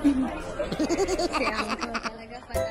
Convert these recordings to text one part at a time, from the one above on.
Kaya ako talaga patawa.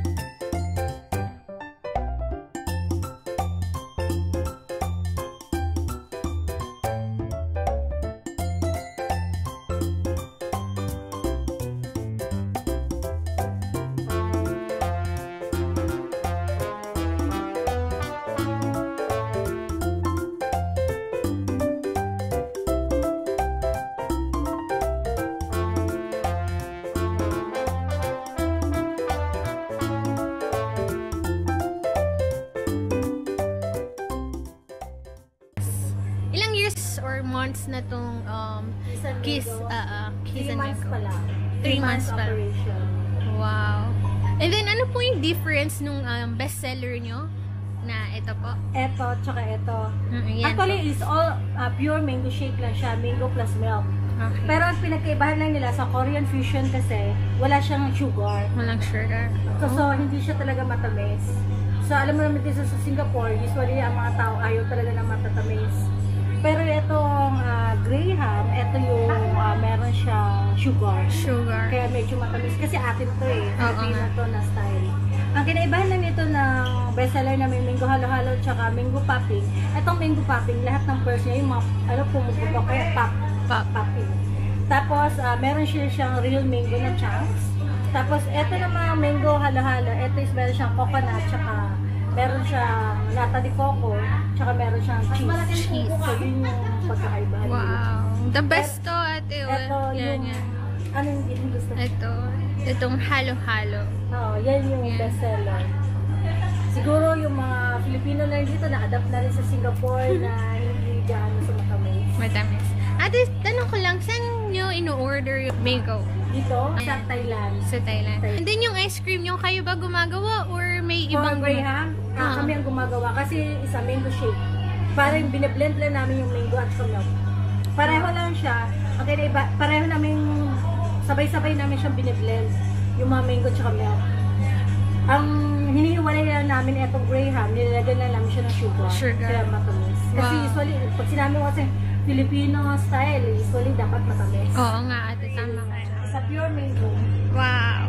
Ilang years or months na tong Kiss and Mango? 3 months pa. Wow. And then ano po yung difference nung bestseller nyo? Na ito po? Ito, tsaka ito. Actually, is all pure mango shake lang siya. Mango plus milk. Okay. Pero ang pinagkaibahan lang nila sa Korean fusion kasi wala siyang sugar. Walang sugar. So hindi siya talaga matamis. So alam mo naman dito sa Singapore, usually ang mga tao ayaw talaga ng matatamis. Pero itong Graham, ito yung meron siyang sugar. Kaya medyo matamis. Kasi atin to eh. Filipino to na style. Ang kinaibahan lang ito ng bestseller na may mango halo-halo tsaka mango popping. Itong mango popping, lahat ng pearls niya, yung mga pumuputok kaya popping. Tapos, meron siyang real mango na chunks. Tapos, ito naman mango halo-halo. Ito is meron siyang coconut tsaka meron siyang nata de coco, tsaka meron siyang cheese. So, yun yung pagkakaiba. Wow. The best to, ate. Ito yung, ano yung gusto? Itong halo-halo. Oo, yan yung bestseller. Siguro yung mga Filipino na dito, na-adapt na rin sa Singapore na hindi gaano sa matamis. Matamis. Ate, tanong ko lang, saan nyo ino-order yung mango? Dito, sa Thailand. Sa Thailand. And then yung ice cream nyo, kayo ba gumagawa or may ibang... For Graham, kami ang gumagawa kasi isa mango shake. Parang binablend lang namin yung mango at milk. Pareho lang siya. Okay, pareho namin, sabay-sabay namin siyang binablend. Yung mga mango at milk. Ang hinihiwalay lang namin itong Graham, nilalagyan lang namin siya ng sugar. Kaya matamis. Kasi usually, pag sinabi ko kasi Filipino style, usually dapat matamis. Oo nga, ate, tama ka. Sa pure mango. Wow!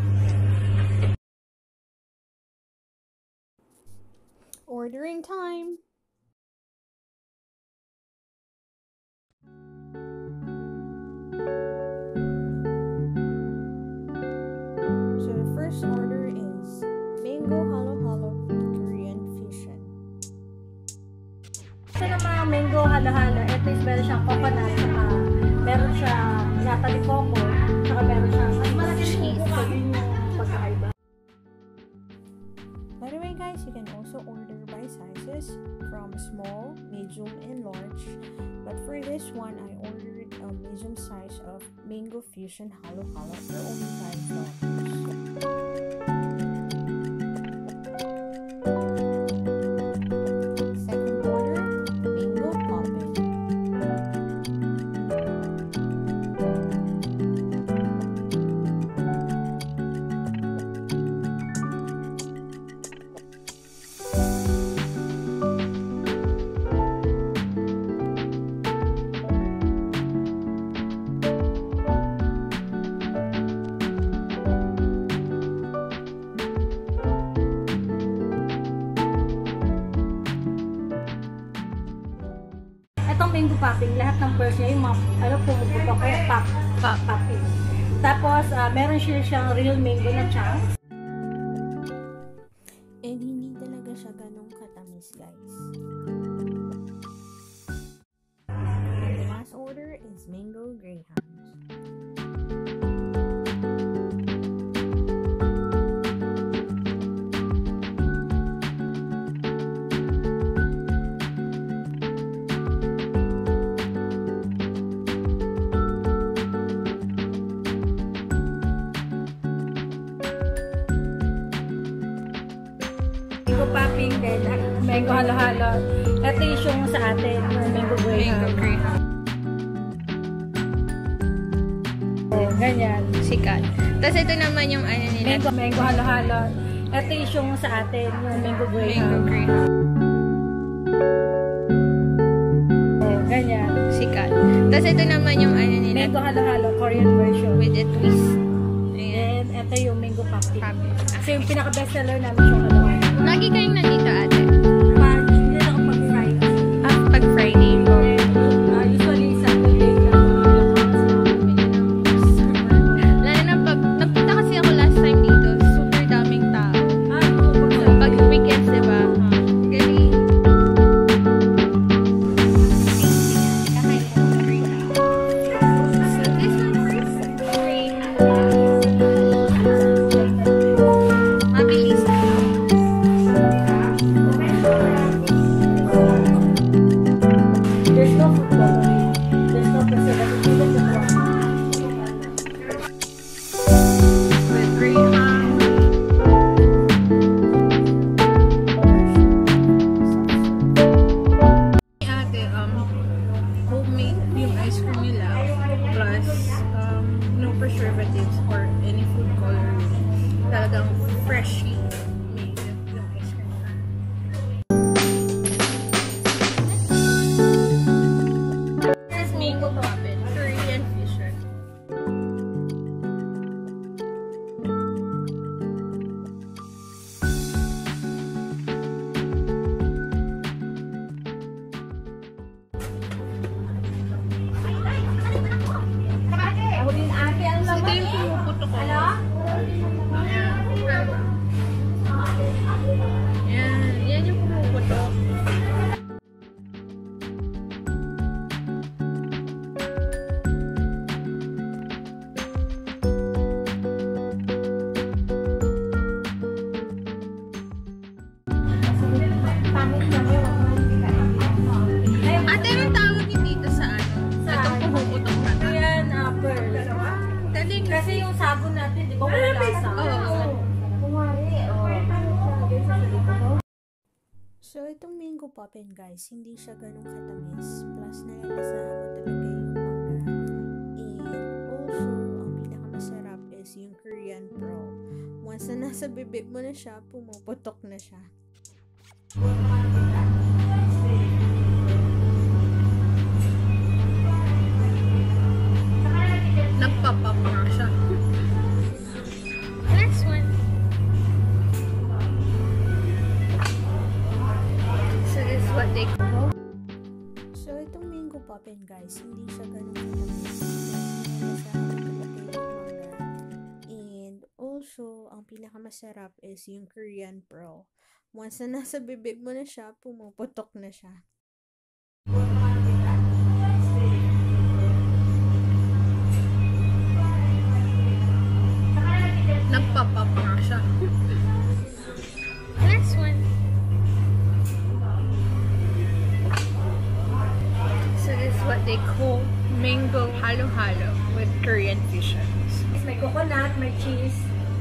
Ordering time! So the first order is Mango Halo-Halo Korean Fusion. Ito naman mango halo-halo. Ito is meron siyang coconut, saka meron siyang nata de coco, saka meron siyang cheese. So yun yung pagkakaiba. By the way guys, you can also order by sizes from small, medium, and large. But for this one, I ordered a medium size of Mango Fusion Halo-Halo for only $5. Itong mango popping, lahat ng pearls niya, yung mga pumuputok kaya popping. Tapos, meron siyang real mango na chunks. And hindi talaga siya ganong katamis guys. And the last order is Mango Graham. Mango popping, then mango halo-halo. Ito yung sa atin, mango Graham. Ganyan. Sikat. Tapos ito naman yung ano nila. Mango halo-halo. Ito yung sa atin, yung mango Graham. Ganyan. Sikat. Tapos ito naman yung ano nila. Mango halo-halo, Korean version. With a twist. Ito yung mango pumpkin. Pumpkin. So yung pinaka-best seller namin yung dalawa. Lagi kayong nandito, ate? Hindi na ako pag-Friday. Pag Friday. Usually, Saturday lang. Lalo na pag nagpunta kasi ako last time dito, super daming tao. Pag weekends, diba? Galing. So this one is great. Mabilis. There's no food coloring. There's no preservative. Even the brown. With Graham. Ate, homemade yung ice cream nila. Plus, no preservatives or any food coloring. Talagang freshly made yung ice cream. This is mango poppin, Korean fusion. Ako din ate, ang So, ito laman yung eh. pumuputo ko. Ano? Yan yung pumuputo. Ate, anong tawag niyo dito sa ano? Itong pumuputok na to? Ayan, pearl. Galing. Kasi yung sabon natin, di ba wala lasa? Oo. So, itong mango poppin guys, hindi siya ganun katamis. Plus, nalalasahan mo talaga yung mangga. And also, ang pinakamasarap is yung Korean pearl. Once na nasa bibig mo na siya, pumuputok na siya. Nagpapap nga siya. Next one. So this is what they call. So, itong mango poppin guys, hindi siya ganun katamis. Plus, nalalasahan mo talaga yung mangga. And also, ang pinakamasarap is yung Korean pearl. Once na nasa bibig mo na siya, pumuputok na siya. Nagpapap nga siya. Next one. So this is what they call mango halo-halo with Korean fusions. May coconut, may cheese.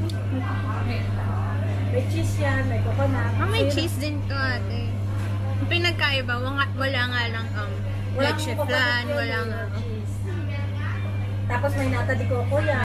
May cheese yan, may coconut. May cheese din to, ate. Ang pinagkaiba, wala nga lang leche flan, wala nga. cheese. Tapos may nata de coco yan.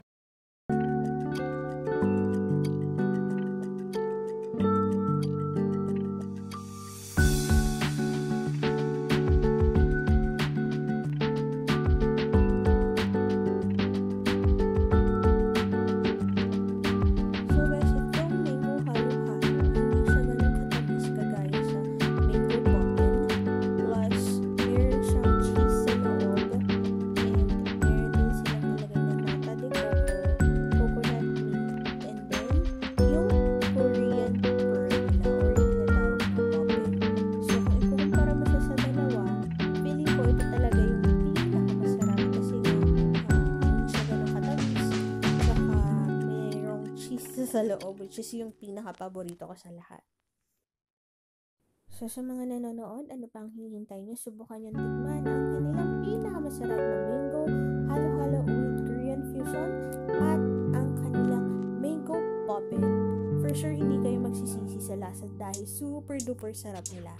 So guys, itong mango halo-halo, hindi siya ganun katamis kagaya sa mango poppin. Plus, meron siyang cheese sa loob. And meron din silang nilagay na nata de coco, coconut meat, and then yung Korean pearl nila or yung tinatawag na poppin. So kung ikukumpara mo siya sa dalawa, feeling ko ito talaga yung pinakamasarap kasi nga hindi siya ganun katamis. Saka mayroong cheese sa loob, which is yung pinaka-paborito ko sa lahat. So, sa mga nanonood, ano pang hihintay nyo? Subukan nyo tikman ang kanilang pinakamasarap na mango halo-halo with Korean fusion at ang kanilang mango poppin. For sure, hindi kayo magsisisi sa lasa dahil super duper sarap nila.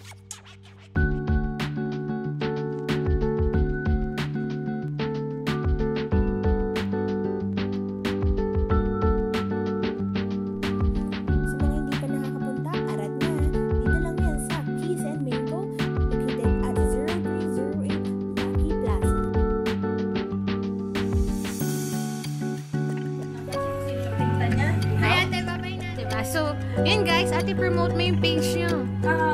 Sa mga hindi pa nakakapunta, arat na! Dito lang yan sa Kiss and Mango, located at 0308 Lucky Plaza. Tingnan niya. Ate, promote mo yung page niyo.